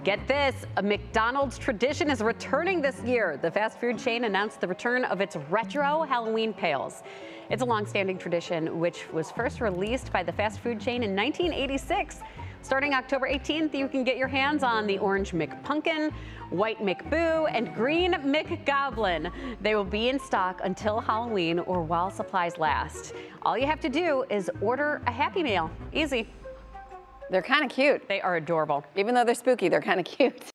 Get this, a McDonald's tradition is returning this year. The fast food chain announced the return of its retro Halloween pails. It's a long-standing tradition which was first released by the fast food chain in 1986. Starting October 18th, you can get your hands on the orange McPumpkin, white McBoo, and green McGoblin. They will be in stock until Halloween or while supplies last. All you have to do is order a Happy Meal. Easy. They're kind of cute. They are adorable. Even though they're spooky, they're kind of cute.